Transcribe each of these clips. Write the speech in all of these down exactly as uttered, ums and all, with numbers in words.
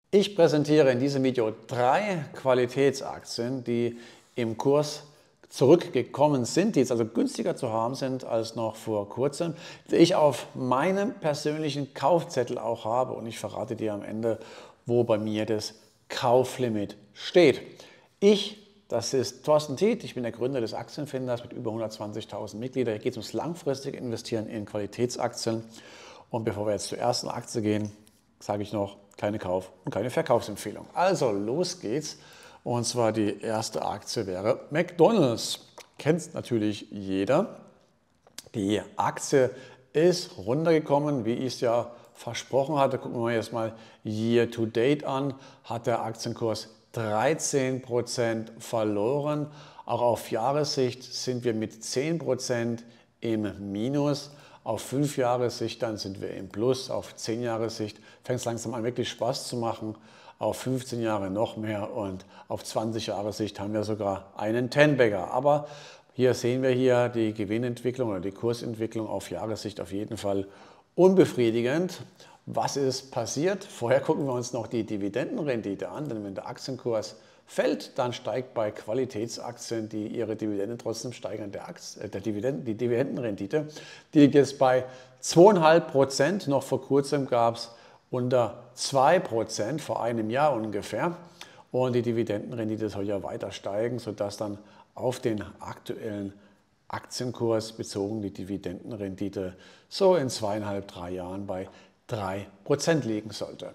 Ich präsentiere in diesem Video drei Qualitätsaktien, die im Kurs zurückgekommen sind, die jetzt also günstiger zu haben sind als noch vor kurzem, die ich auf meinem persönlichen Kaufzettel auch habe, und ich verrate dir am Ende, wo bei mir das Kauflimit steht. Ich, das ist Thorsten Tiet, ich bin der Gründer des Aktienfinders mit über hundertzwanzigtausend Mitgliedern. Hier geht es ums langfristige Investieren in Qualitätsaktien. Und bevor wir jetzt zur ersten Aktie gehen, sage ich noch, keine Kauf- und keine Verkaufsempfehlung. Also los geht's. Und zwar die erste Aktie wäre McDonald's. Kennt natürlich jeder. Die Aktie ist runtergekommen, wie ich es ja versprochen hatte. Gucken wir uns jetzt mal Year to Date an. Hat der Aktienkurs dreizehn Prozent verloren. Auch auf Jahressicht sind wir mit zehn Prozent im Minus. Auf fünf Jahressicht dann sind wir im Plus. Auf zehn Jahressicht fängt es langsam an, wirklich Spaß zu machen. Auf fünfzehn Jahre noch mehr und auf zwanzig Jahressicht haben wir sogar einen Ten-Bagger. Aber hier sehen wir hier die Gewinnentwicklung oder die Kursentwicklung auf Jahressicht auf jeden Fall unbefriedigend. Was ist passiert? Vorher gucken wir uns noch die Dividendenrendite an, denn wenn der Aktienkurs fällt, dann steigt bei Qualitätsaktien, die ihre Dividende trotzdem steigern, der, Aktie, der Dividenden, die Dividendenrendite. Die liegt jetzt bei zwei Komma fünf Prozent. Noch vor kurzem gab es unter zwei Prozent, vor einem Jahr ungefähr. Und die Dividendenrendite soll ja weiter steigen, sodass dann auf den aktuellen Aktienkurs bezogen die Dividendenrendite so in zweieinhalb, drei Jahren bei drei Prozent liegen sollte.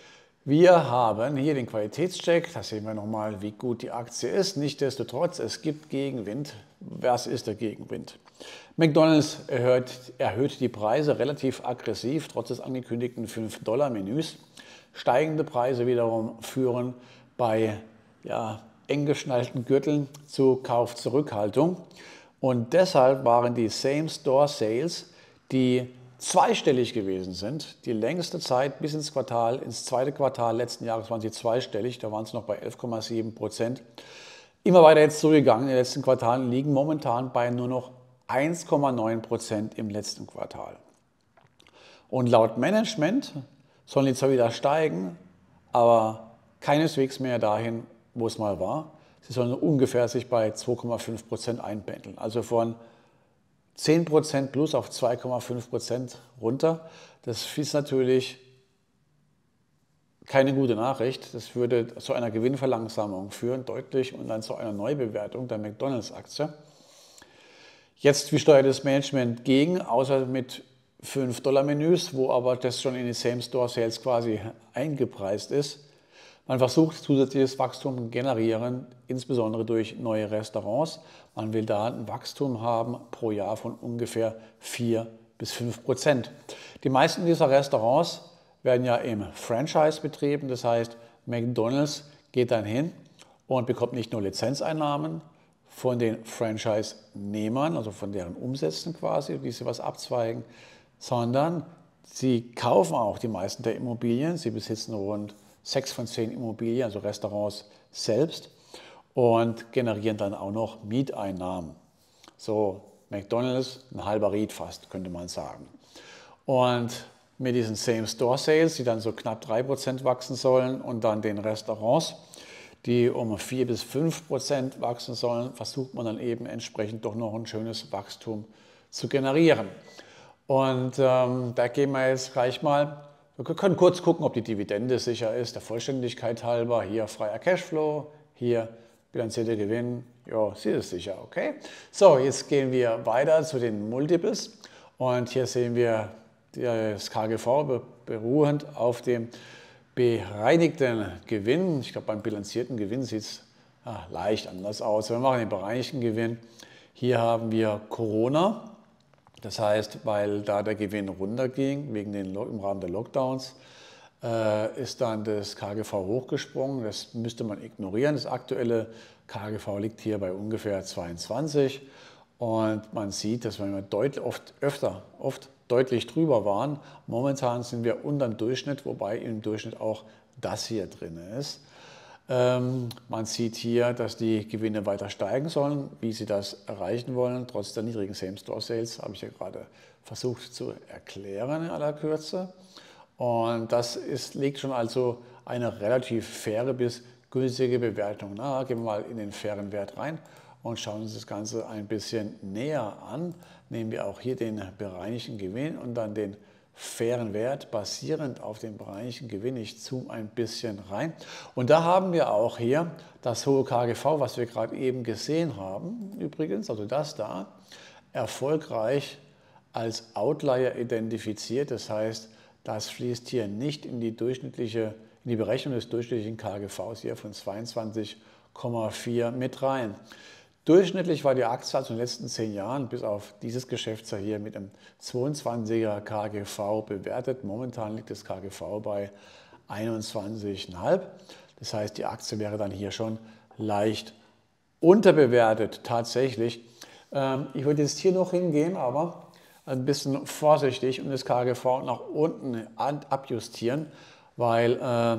Wir haben hier den Qualitätscheck, da sehen wir nochmal, wie gut die Aktie ist. Nichtsdestotrotz, es gibt Gegenwind. Was ist der Gegenwind? McDonald's erhöht, erhöht die Preise relativ aggressiv, trotz des angekündigten fünf Dollar Menüs. Steigende Preise wiederum führen bei ja, eng geschnallten Gürteln zu Kaufzurückhaltung. Und deshalb waren die Same-Store-Sales, die zweistellig gewesen sind, die längste Zeit bis ins Quartal, ins zweite Quartal letzten Jahres waren sie zweistellig, da waren es noch bei elf Komma sieben Prozent. Immer weiter jetzt zurückgegangen, in den letzten Quartalen liegen momentan bei nur noch eins Komma neun Prozent im letzten Quartal. Und laut Management sollen die zwar wieder steigen, aber keineswegs mehr dahin, wo es mal war. Sie sollen ungefähr sich bei zwei Komma fünf Prozent einpendeln, also von zehn Prozent plus auf zwei Komma fünf Prozent runter. Das ist natürlich keine gute Nachricht. Das würde zu einer Gewinnverlangsamung führen, deutlich, und dann zu einer Neubewertung der McDonald's-Aktie. Jetzt, wie steuert das Management gegen, außer mit fünf Dollar Menüs, wo aber das schon in die Same-Store-Sales quasi eingepreist ist. Man versucht zusätzliches Wachstum zu generieren, insbesondere durch neue Restaurants. Man will da ein Wachstum haben pro Jahr von ungefähr vier bis fünf Prozent. Die meisten dieser Restaurants werden ja im Franchise betrieben. Das heißt, McDonald's geht dann hin und bekommt nicht nur Lizenzeinnahmen von den Franchise-Nehmern, also von deren Umsätzen quasi, die sie was abzweigen, sondern sie kaufen auch die meisten der Immobilien. Sie besitzen rund sechs von zehn Immobilien, also Restaurants selbst, und generieren dann auch noch Mieteinnahmen. So McDonald's, ein halber Ried fast, könnte man sagen. Und mit diesen Same-Store-Sales, die dann so knapp drei Prozent wachsen sollen, und dann den Restaurants, die um vier bis fünf Prozent wachsen sollen, versucht man dann eben entsprechend doch noch ein schönes Wachstum zu generieren. Und ähm, da gehen wir jetzt gleich mal. Wir können kurz gucken, ob die Dividende sicher ist, der Vollständigkeit halber. Hier freier Cashflow, hier bilanzierter Gewinn. Ja, sie ist sicher, okay? So, jetzt gehen wir weiter zu den Multiples. Und hier sehen wir das K G V beruhend auf dem bereinigten Gewinn. Ich glaube, beim bilanzierten Gewinn sieht es ah, leicht anders aus. Wir machen den bereinigten Gewinn. Hier haben wir Corona. Das heißt, weil da der Gewinn runterging, wegen den, im Rahmen der Lockdowns, äh, ist dann das K G V hochgesprungen. Das müsste man ignorieren. Das aktuelle K G V liegt hier bei ungefähr zweiundzwanzig. Und man sieht, dass wir deutlich, oft, öfter, oft deutlich drüber waren. Momentan sind wir unter dem Durchschnitt, wobei im Durchschnitt auch das hier drin ist. Ähm, man sieht hier, dass die Gewinne weiter steigen sollen. Wie sie das erreichen wollen, trotz der niedrigen Same-Store-Sales, habe ich ja gerade versucht zu erklären in aller Kürze. Und das ist, liegt schon also eine relativ faire bis günstige Bewertung. Na, gehen wir mal in den fairen Wert rein und schauen uns das Ganze ein bisschen näher an. Nehmen wir auch hier den bereinigten Gewinn und dann den fairen Wert basierend auf dem bereinigten Gewinn. Ich zoome ein bisschen rein. Und da haben wir auch hier das hohe K G V, was wir gerade eben gesehen haben, übrigens, also das da, erfolgreich als Outlier identifiziert. Das heißt, das fließt hier nicht in die durchschnittliche, in die Berechnung des durchschnittlichen K G Vs hier von zweiundzwanzig Komma vier mit rein. Durchschnittlich war die Aktie also in den letzten zehn Jahren bis auf dieses Geschäftsjahr hier mit einem zweiundzwanziger K G V bewertet. Momentan liegt das K G V bei einundzwanzig Komma fünf. Das heißt, die Aktie wäre dann hier schon leicht unterbewertet tatsächlich. Ähm, ich würde jetzt hier noch hingehen, aber ein bisschen vorsichtig und das K G V nach unten abjustieren, weil äh,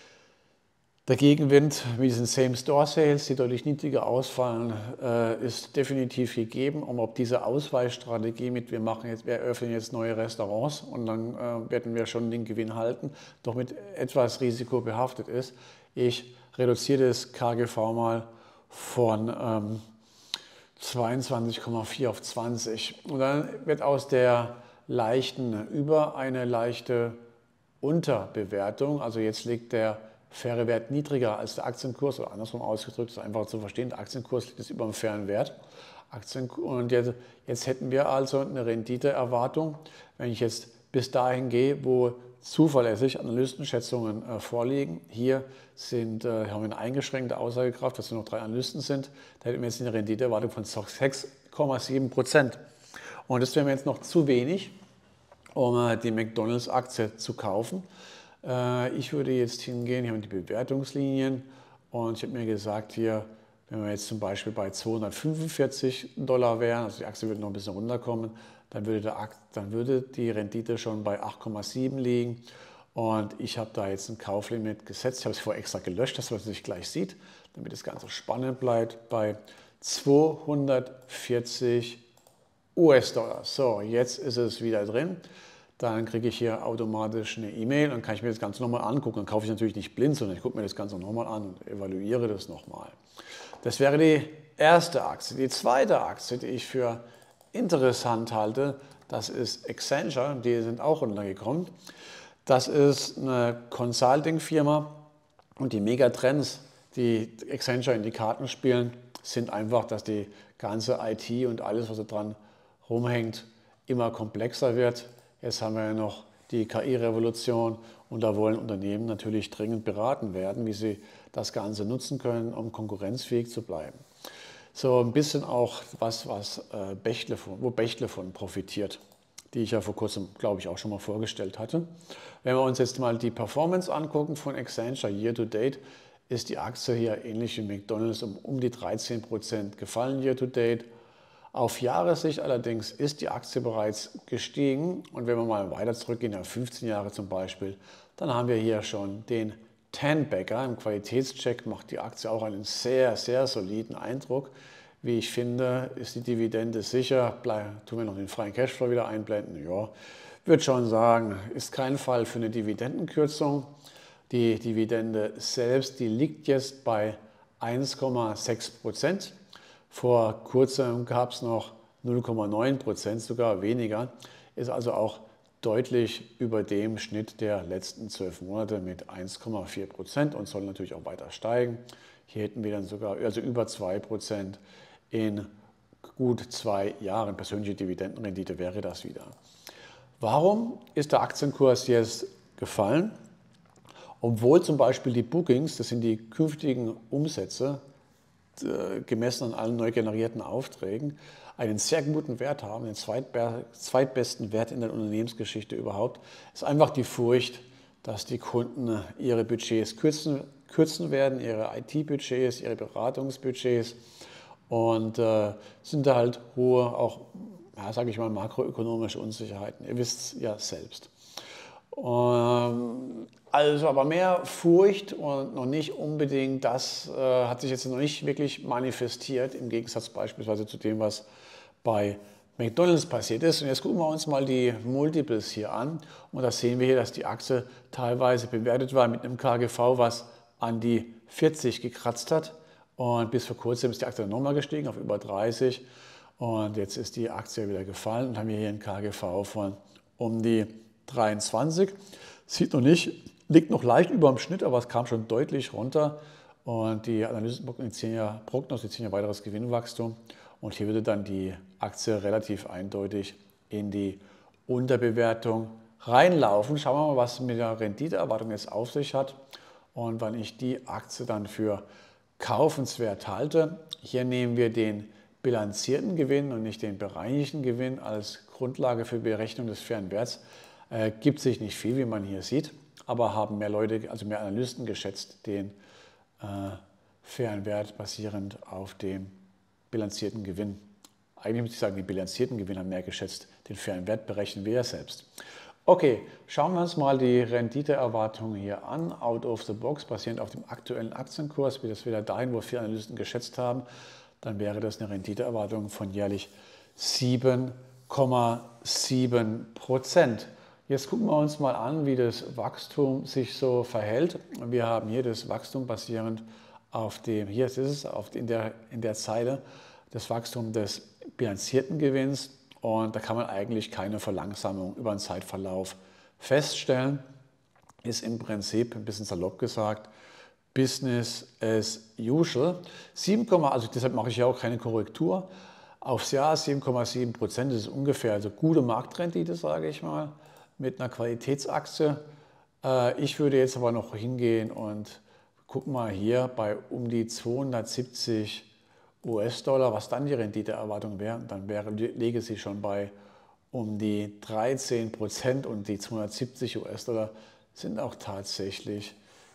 der Gegenwind mit diesen Same-Store-Sales, die deutlich niedriger ausfallen, äh, ist definitiv gegeben. Und ob diese Ausweichstrategie mit, wir machen jetzt, wir eröffnen jetzt neue Restaurants und dann äh, werden wir schon den Gewinn halten, doch mit etwas Risiko behaftet ist. Ich reduziere das K G V mal von ähm, zweiundzwanzig Komma vier auf zwanzig. Und dann wird aus der leichten Über- eine leichte Unterbewertung. Also jetzt liegt der faire Wert niedriger als der Aktienkurs oder andersrum ausgedrückt, ist einfach zu verstehen, der Aktienkurs liegt jetzt über dem fairen Wert. Aktien, und jetzt, jetzt hätten wir also eine Renditeerwartung, wenn ich jetzt bis dahin gehe, wo zuverlässig Analystenschätzungen äh, vorliegen. Hier sind, äh, haben wir eine eingeschränkte Aussagekraft, dass nur noch drei Analysten sind. Da hätten wir jetzt eine Renditeerwartung von sechs Komma sieben Prozent. Und das wäre mir jetzt noch zu wenig, um äh, die McDonalds-Aktie zu kaufen. Ich würde jetzt hingehen, hier haben wir die Bewertungslinien und ich habe mir gesagt, hier, wenn wir jetzt zum Beispiel bei zweihundertfünfundvierzig Dollar wären, also die Aktie würde noch ein bisschen runterkommen, dann würde, der Akt, dann würde die Rendite schon bei acht Komma sieben liegen und ich habe da jetzt ein Kauflimit gesetzt. Ich habe es vorher extra gelöscht, dass man es nicht gleich sieht, damit das Ganze spannend bleibt, bei zweihundertvierzig US-Dollar. So, jetzt ist es wieder drin. Dann kriege ich hier automatisch eine E-Mail und kann ich mir das Ganze nochmal angucken. Dann kaufe ich natürlich nicht blind, sondern ich gucke mir das Ganze nochmal an und evaluiere das nochmal. Das wäre die erste Aktie. Die zweite Aktie, die ich für interessant halte, das ist Accenture. Die sind auch runtergekommen. Das ist eine Consulting-Firma und die Megatrends, die Accenture in die Karten spielen, sind einfach, dass die ganze I T und alles, was da dran rumhängt, immer komplexer wird. Jetzt haben wir ja noch die K I-Revolution und da wollen Unternehmen natürlich dringend beraten werden, wie sie das Ganze nutzen können, um konkurrenzfähig zu bleiben. So ein bisschen auch was, was äh, Bechtle von, wo Bechtle von profitiert, die ich ja vor kurzem, glaube ich, auch schon mal vorgestellt hatte. Wenn wir uns jetzt mal die Performance angucken von Accenture Year to Date, ist die Aktie hier ähnlich wie McDonalds um, um die dreizehn Prozent gefallen Year to Date. Auf Jahressicht allerdings ist die Aktie bereits gestiegen und wenn wir mal weiter zurückgehen, auf fünfzehn Jahre zum Beispiel, dann haben wir hier schon den Ten-Bagger. Im Qualitätscheck macht die Aktie auch einen sehr, sehr soliden Eindruck. Wie ich finde, ist die Dividende sicher. Bleib, tun wir noch den freien Cashflow wieder einblenden. Ja, würde schon sagen, ist kein Fall für eine Dividendenkürzung. Die Dividende selbst, die liegt jetzt bei eins Komma sechs Prozent. Vor kurzem gab es noch null Komma neun Prozent, sogar weniger, ist also auch deutlich über dem Schnitt der letzten zwölf Monate mit eins Komma vier Prozent und soll natürlich auch weiter steigen. Hier hätten wir dann sogar also über zwei Prozent in gut zwei Jahren. Persönliche Dividendenrendite wäre das wieder. Warum ist der Aktienkurs jetzt gefallen? Obwohl zum Beispiel die Bookings, das sind die künftigen Umsätze, gemessen an allen neu generierten Aufträgen, einen sehr guten Wert haben, den zweitbesten Wert in der Unternehmensgeschichte überhaupt, ist einfach die Furcht, dass die Kunden ihre Budgets kürzen, kürzen werden, ihre I T-Budgets, ihre Beratungsbudgets und äh, sind da halt hohe, auch, ja, sage ich mal, makroökonomische Unsicherheiten. Ihr wisst es ja selbst. Ähm, Also aber mehr Furcht und noch nicht unbedingt, das äh, hat sich jetzt noch nicht wirklich manifestiert, im Gegensatz beispielsweise zu dem, was bei McDonald's passiert ist. Und jetzt gucken wir uns mal die Multiples hier an. Und da sehen wir hier, dass die Aktie teilweise bewertet war mit einem K G V, was an die vierzig gekratzt hat. Und bis vor kurzem ist die Aktie nochmal gestiegen auf über dreißig. Und jetzt ist die Aktie wieder gefallen und haben wir hier ein K G V von um die dreiundzwanzig. Sieht noch nicht, liegt noch leicht über dem Schnitt, aber es kam schon deutlich runter. Und die Analysten prognostizieren ja, prognostizieren ja weiteres Gewinnwachstum. Und hier würde dann die Aktie relativ eindeutig in die Unterbewertung reinlaufen. Schauen wir mal, was mit der Renditeerwartung jetzt auf sich hat und wann ich die Aktie dann für kaufenswert halte. Hier nehmen wir den bilanzierten Gewinn und nicht den bereinigten Gewinn als Grundlage für Berechnung des fairen Werts. Äh, gibt sich nicht viel, wie man hier sieht, aber haben mehr Leute, also mehr Analysten geschätzt, den äh, fairen Wert basierend auf dem bilanzierten Gewinn. Eigentlich muss ich sagen, den bilanzierten Gewinn haben mehr geschätzt, den fairen Wert berechnen wir ja selbst. Okay, schauen wir uns mal die Renditeerwartungen hier an, out of the box, basierend auf dem aktuellen Aktienkurs, wie das wieder dahin, wo viele Analysten geschätzt haben. Dann wäre das eine Renditeerwartung von jährlich sieben Komma sieben Prozent. Jetzt gucken wir uns mal an, wie das Wachstum sich so verhält. Wir haben hier das Wachstum basierend auf dem, hier ist es, auf, in, der, in der Zeile, das Wachstum des bilanzierten Gewinns. Und da kann man eigentlich keine Verlangsamung über den Zeitverlauf feststellen. Ist im Prinzip, ein bisschen salopp gesagt, Business as usual. sieben, also deshalb mache ich ja auch keine Korrektur. Aufs Jahr sieben Komma sieben Prozent, das ist ungefähr also gute Marktrendite, sage ich mal, mit einer Qualitätsaktie. Ich würde jetzt aber noch hingehen und guck mal hier bei um die zweihundertsiebzig U S-Dollar, was dann die Renditeerwartung wäre. Dann wäre, lege sie schon bei um die dreizehn Prozent und die zweihundertsiebzig U S-Dollar sind auch tatsächlich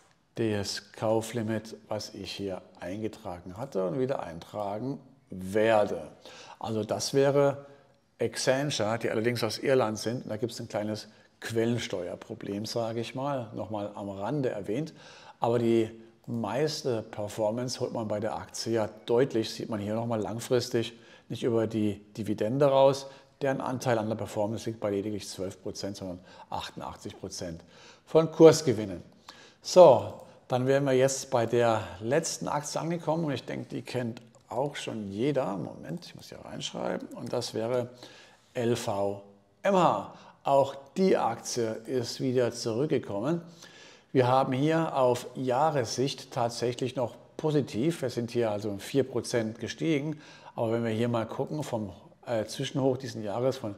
das Kauflimit, was ich hier eingetragen hatte und wieder eintragen werde. Also das wäre Accenture, die allerdings aus Irland sind. Und da gibt es ein kleines Quellensteuerproblem, sage ich mal, nochmal am Rande erwähnt. Aber die meiste Performance holt man bei der Aktie ja deutlich, sieht man hier nochmal langfristig, nicht über die Dividende raus. Deren Anteil an der Performance liegt bei lediglich zwölf Prozent, sondern achtundachtzig Prozent von Kursgewinnen. So, dann wären wir jetzt bei der letzten Aktie angekommen und ich denke, die kennt auch schon jeder. Moment, ich muss hier reinschreiben. Und das wäre L V M H. Auch die Aktie ist wieder zurückgekommen. Wir haben hier auf Jahressicht tatsächlich noch positiv. Wir sind hier also um vier Prozent gestiegen. Aber wenn wir hier mal gucken, vom äh, Zwischenhoch diesen Jahres von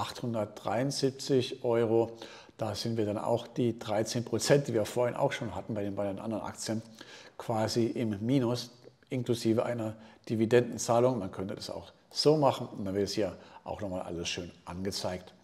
achthundertdreiundsiebzig Euro, da sind wir dann auch die dreizehn Prozent, die wir vorhin auch schon hatten bei den beiden anderen Aktien, quasi im Minus, inklusive einer Dividendenzahlung. Man könnte das auch so machen und dann wird es hier auch nochmal alles schön angezeigt.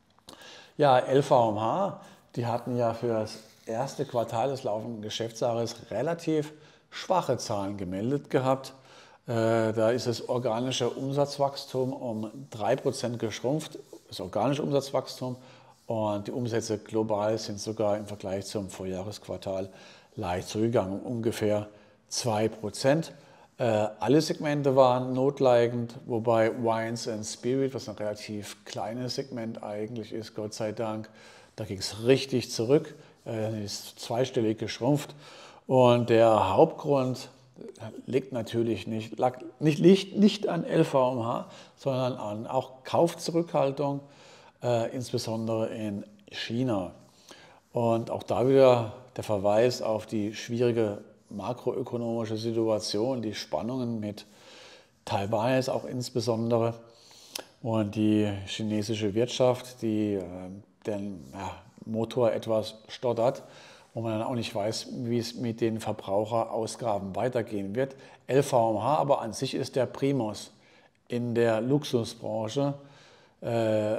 Ja, L V M H, die hatten ja für das erste Quartal des laufenden Geschäftsjahres relativ schwache Zahlen gemeldet gehabt. Äh, da ist das organische Umsatzwachstum um drei Prozent geschrumpft, das organische Umsatzwachstum, und die Umsätze global sind sogar im Vergleich zum Vorjahresquartal leicht zurückgegangen, um ungefähr zwei Prozent. Äh, alle Segmente waren notleidend, wobei Wines and Spirit, was ein relativ kleines Segment eigentlich ist, Gott sei Dank, da ging es richtig zurück, äh, ist zweistellig geschrumpft. Und der Hauptgrund liegt natürlich nicht, lag, nicht, nicht, nicht an L V M H, sondern an auch Kaufzurückhaltung, äh, insbesondere in China. Und auch da wieder der Verweis auf die schwierige makroökonomische Situation, die Spannungen mit Taiwan ist auch insbesondere und die chinesische Wirtschaft, die äh, den ja, Motor etwas stottert, wo man dann auch nicht weiß, wie es mit den Verbraucherausgaben weitergehen wird. L V M H aber an sich ist der Primus in der Luxusbranche, äh,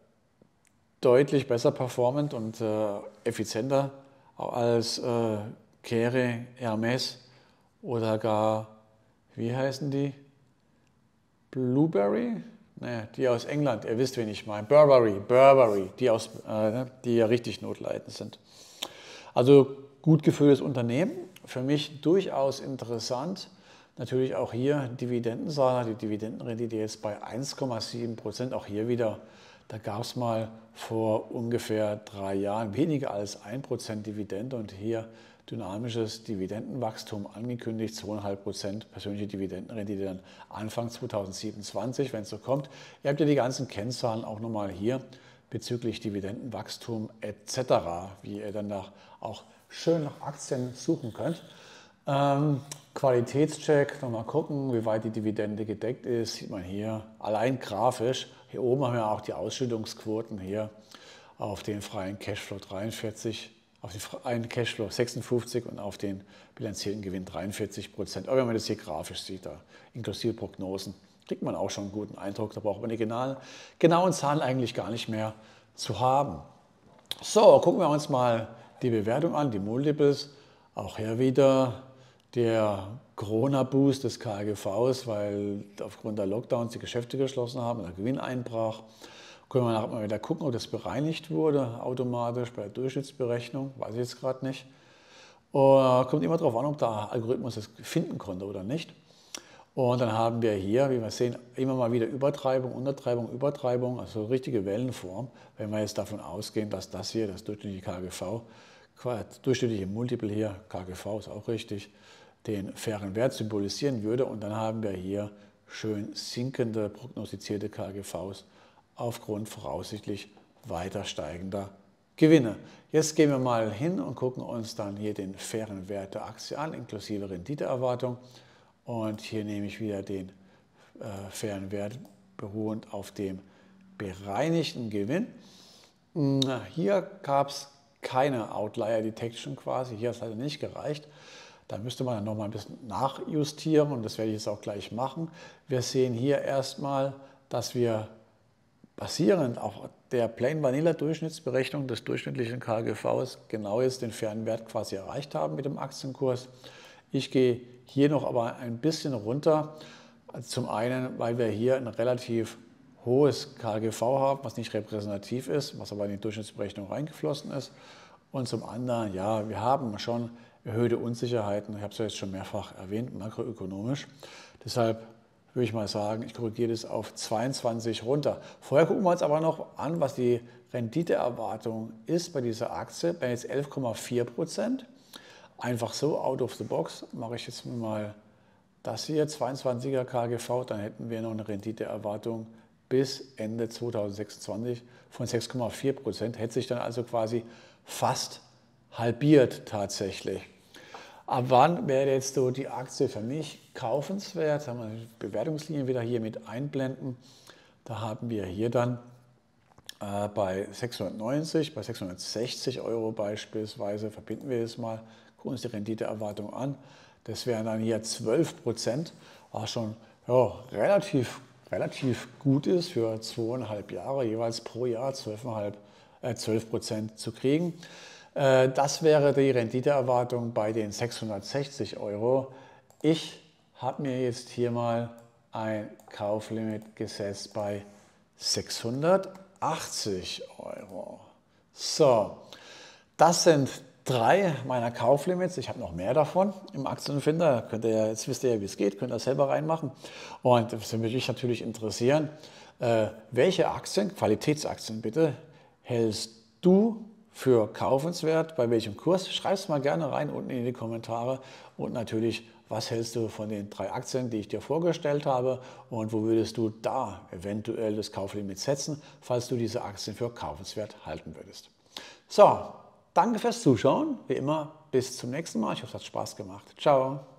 deutlich besser performant und äh, effizienter als äh, Kering, Hermes oder gar, wie heißen die? Blueberry? Ne, die aus England, ihr wisst, wen ich meine. Burberry, Burberry, die, aus, äh, die ja richtig notleidend sind. Also gut geführtes Unternehmen, für mich durchaus interessant, Natürlich auch hier Dividendensahler, die Dividendenrendite jetzt bei eins Komma sieben Prozent, auch hier wieder, da gab es mal vor ungefähr drei Jahren weniger als ein Prozent Dividende und hier dynamisches Dividendenwachstum angekündigt, zwei Komma fünf Prozent persönliche Dividendenrendite dann Anfang zweitausendsiebenundzwanzig, wenn es so kommt. Ihr habt ja die ganzen Kennzahlen auch nochmal hier bezüglich Dividendenwachstum et cetera, wie ihr dann nach, auch schön nach Aktien suchen könnt. Ähm, Qualitätscheck, nochmal gucken, wie weit die Dividende gedeckt ist, sieht man hier allein grafisch. Hier oben haben wir auch die Ausschüttungsquoten hier auf den freien Cashflow dreiundvierzig, auf den freien Cashflow sechsundfünfzig und auf den bilanziellen Gewinn dreiundvierzig Prozent. Aber wenn man das hier grafisch sieht, da inklusive Prognosen, kriegt man auch schon einen guten Eindruck. Da braucht man die genauen, genauen Zahlen eigentlich gar nicht mehr zu haben. So, gucken wir uns mal die Bewertung an, die Multiples. Auch hier wieder der Corona-Boost des K G Vs, weil aufgrund der Lockdowns die Geschäfte geschlossen haben, der Gewinn einbrach. Können wir nachher mal wieder gucken, ob das bereinigt wurde, automatisch bei der Durchschnittsberechnung, weiß ich jetzt gerade nicht. Und kommt immer darauf an, ob der Algorithmus das finden konnte oder nicht. Und dann haben wir hier, wie wir sehen, immer mal wieder Übertreibung, Untertreibung, Übertreibung, also richtige Wellenform. Wenn wir jetzt davon ausgehen, dass das hier, das durchschnittliche K G V, durchschnittliche Multiple hier, K G V ist auch richtig, den fairen Wert symbolisieren würde. Und dann haben wir hier schön sinkende, prognostizierte K G Vs aufgrund voraussichtlich weiter steigender Gewinne. Jetzt gehen wir mal hin und gucken uns dann hier den fairen Wert der Aktie an, inklusive Renditeerwartung. Und hier nehme ich wieder den äh, fairen Wert beruhend auf dem bereinigten Gewinn. Hier gab es keine Outlier Detection quasi, hier hat es leider nicht gereicht. Da müsste man dann noch mal ein bisschen nachjustieren und das werde ich jetzt auch gleich machen. Wir sehen hier erstmal, dass wir basierend auf der Plain Vanilla Durchschnittsberechnung des durchschnittlichen K G Vs genau jetzt den fairen Wert quasi erreicht haben mit dem Aktienkurs. Ich gehe hier noch aber ein bisschen runter. Zum einen, weil wir hier ein relativ hohes K G V haben, was nicht repräsentativ ist, was aber in die Durchschnittsberechnung reingeflossen ist. Und zum anderen, ja, wir haben schon erhöhte Unsicherheiten, ich habe es ja jetzt schon mehrfach erwähnt, makroökonomisch. Deshalb würde ich mal sagen, ich korrigiere das auf zweiundzwanzig runter. Vorher gucken wir uns aber noch an, was die Renditeerwartung ist bei dieser Aktie, bei jetzt elf Komma vier Prozent. Einfach so, out of the box, mache ich jetzt mal das hier, zweiundzwanziger K G V, dann hätten wir noch eine Renditeerwartung bis Ende zweitausendsechsundzwanzig von sechs Komma vier Prozent, hätte sich dann also quasi fast halbiert tatsächlich. Ab wann wäre jetzt so die Aktie für mich kaufenswert? Haben wir die Bewertungslinien wieder hier mit einblenden. Da haben wir hier dann äh, bei sechshundertneunzig, bei sechshundertsechzig Euro beispielsweise, verbinden wir das mal, gucken uns die Renditeerwartung an. Das wären dann hier zwölf Prozent, was schon ja, relativ, relativ gut ist für zweieinhalb Jahre, jeweils pro Jahr zwölf Prozent zu kriegen. Das wäre die Renditeerwartung bei den sechshundertsechzig Euro. Ich habe mir jetzt hier mal ein Kauflimit gesetzt bei sechshundertachtzig Euro. So, das sind drei meiner Kauflimits. Ich habe noch mehr davon im Aktienfinder. Könnt ihr ja, jetzt wisst ihr ja, wie es geht, könnt ihr selber reinmachen. Und das würde mich natürlich interessieren, äh, welche Aktien, Qualitätsaktien bitte, hältst du für kaufenswert, bei welchem Kurs? Schreib es mal gerne rein unten in die Kommentare und natürlich, was hältst du von den drei Aktien, die ich dir vorgestellt habe und wo würdest du da eventuell das Kauflimit setzen, falls du diese Aktien für kaufenswert halten würdest. So, danke fürs Zuschauen, wie immer, bis zum nächsten Mal. Ich hoffe, es hat Spaß gemacht. Ciao.